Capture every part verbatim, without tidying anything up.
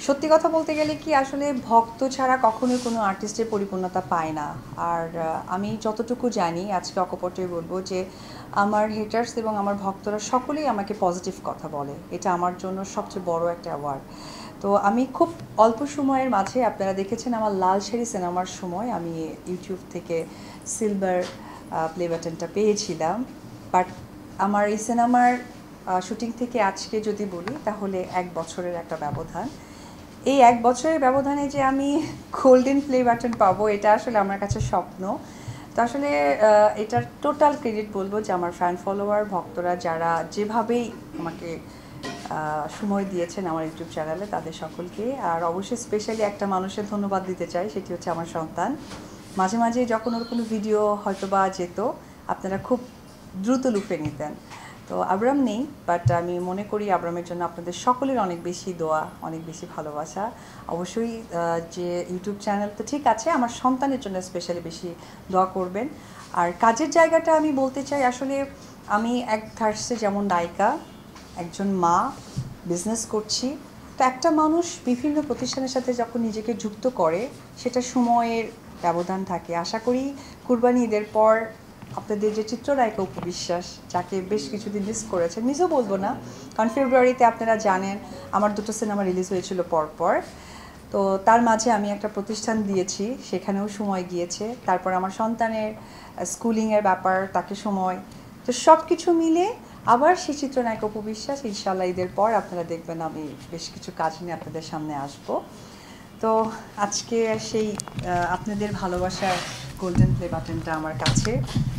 সত্যি কথা বলতে গেলে কি আসলে ভক্ত ছাড়া কখনোই কোনো আর্টিস্টের পরিপূর্ণতা পায় না। আর আমি যতটুকু জানি আজকে অকপটে বলবো যে আমার হেটার্স এবং আমার ভক্তরা সকলেই আমাকে পজিটিভ কথা বলে। এটা আমার জন্য সবচেয়ে বড় একটা অ্যাওয়ার্ড। তো আমি খুব অল্প সময়ের মাঝে আপনারা দেখেছেন আমার লাল শাড়ি সিনেমার সময় আমি ইউটিউব থেকে সিলভার প্লে বাটনটা পেয়েছিলাম। বাট আমার এই সিনেমার শুটিং থেকে আজকে যদি বলি তাহলে এক বছরের একটা ব্যবধান। এই এক বছরের ব্যবধানে যে আমি গোল্ডেন প্লে বাটন পাবো এটা আসলে আমার কাছে স্বপ্ন। তো আসলে এটার টোটাল ক্রেডিট বলবো যে আমার ফ্যান ফলোয়ার ভক্তরা যারা যেভাবেই আমাকে সময় দিয়েছেন আমার ইউটিউব চ্যানেলে তাদের সকলকে। আর অবশ্যই স্পেশালি একটা মানুষের ধন্যবাদ দিতে চাই, সেটি হচ্ছে আমার সন্তান। মাঝে মাঝে যখন ওর কোনো ভিডিও হয়তো বা যেত আপনারা খুব দ্রুত লুফে নিতেন। তো আবরাম নেই, বাট আমি মনে করি আবরামের জন্য আপনাদের সকলের অনেক বেশি দোয়া, অনেক বেশি ভালোবাসা। অবশ্যই যে ইউটিউব চ্যানেল তো ঠিক আছে, আমার সন্তানের জন্য স্পেশালি বেশি দোয়া করবেন। আর কাজের জায়গাটা আমি বলতে চাই আসলে আমি এক ধার্সে যেমন নায়িকা, একজন মা, বিজনেস করছি। তো একটা মানুষ বিভিন্ন প্রতিষ্ঠানের সাথে যখন নিজেকে যুক্ত করে সেটা সময়ের ব্যবধান থাকে। আশা করি কুরবানি ঈদের পর আপনাদের যে চিত্রনায়িকা অপু বিশ্বাস, যাকে বেশ কিছুদিন মিস করেছেন, মিসও বলবো না, কারণ ফেব্রুয়ারিতে আপনারা জানেন আমার দুটো সিনেমা রিলিজ হয়েছিল পরপর। তো তার মাঝে আমি একটা প্রতিষ্ঠান দিয়েছি, সেখানেও সময় গিয়েছে। তারপর আমার সন্তানের স্কুলিংয়ের ব্যাপার, তাকে সময়। তো সব কিছু মিলে আবার সেই চিত্রনায়ক অপু বিশ্বাস ইনশাআল্লাহ ঈদের পর আপনারা দেখবেন আমি বেশ কিছু কাজ নিয়ে আপনাদের সামনে আসব। তো আজকে সেই আপনাদের ভালোবাসার গোল্ডেন প্লে বাটনটা আমার কাছে,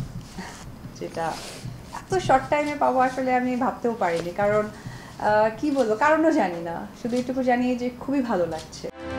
যেটা এত শর্ট টাইমে পাবো আসলে আমি ভাবতেও পারিনি। কারণ কি বলবো, কারণও জানি না, শুধু এটুকু জানি যে খুবই ভালো লাগছে।